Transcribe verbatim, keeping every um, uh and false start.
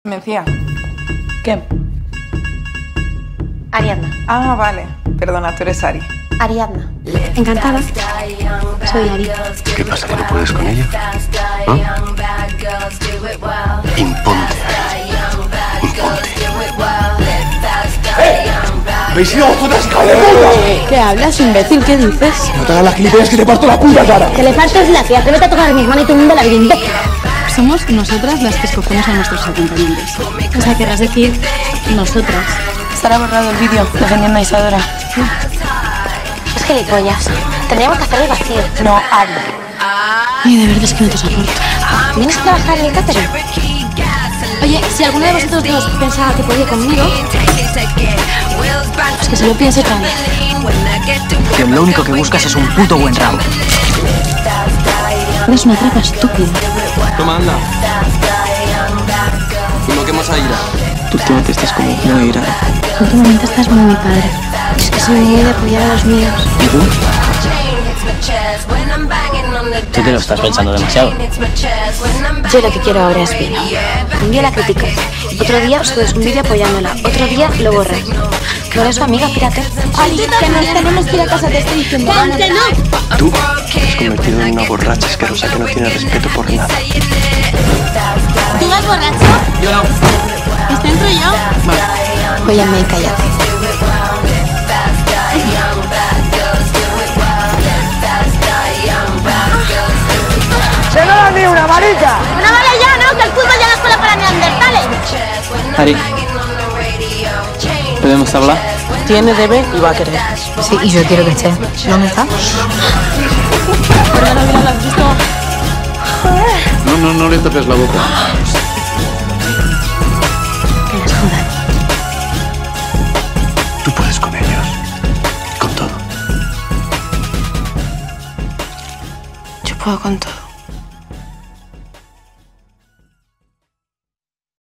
Me decía. ¿Qué? Ariadna. Ah, vale. Perdona, tú eres Ari. Ariadna. Encantada. Soy Ari. ¿Qué pasa, que no puedes con ella? ¿Ah? Imponte, Ari. Imponte. ¡Eh! ¿Habéis ido vosotras, hija de puta? ¿Qué hablas, imbécil? ¿Qué dices? No te hagas las gilipollas que te parto la puta cara. Que le partes la tía. Atrévete a tocar mi hermana y tu mundo la vida. Somos nosotras las que escogemos a nuestros acompañantes. O sea, querrás decir nosotras. Estará borrado el vídeo defendiendo a Isadora. Es gilipollas. Tendríamos que hacer el vacío. No, Ari. Ay, de verdad es que no te soporto. ¿Vienes a trabajar en el catering? Oye, si alguno de vosotros dos pensaba que podía conmigo, Es que se lo piense tan. Que lo único que buscas es un puto buen rabo. Eres una trapa estúpida. Toma, anda. Invoquemos a Ira. Tú últimamente estás como muy ira. Últimamente estás muy mi padre. es que soy muy de apoyar a los míos. ¿Y tú? Tú te lo estás pensando demasiado. Yo lo que quiero ahora es vino. Un día la criticas, otro día subes un vídeo apoyándola, otro día lo borras. Tú eres su amiga, fíjate. Ay, que nos tenemos que ir a casa, te estoy diciendo. ¡Cante, no! Tú te has convertido en una borracha asquerosa que no tiene respeto por nada. ¿Tú vas borracho? Yo no. ¿Está entro yo? Óyame y cállate. ¡Que no la ni una, marica! ¡Una vale ya, no! ¡Que el fútbol ya no es solo para neandertales! Ari, ¿podemos hablar? Tiene, debe y va a querer. Sí, y yo quiero que esté. ¿Dónde está? Perdona, mira, ¿la has visto? No, no, no le tapes la boca. Que las jodan. Tú puedes con ellos. Con todo. Yo puedo con todo.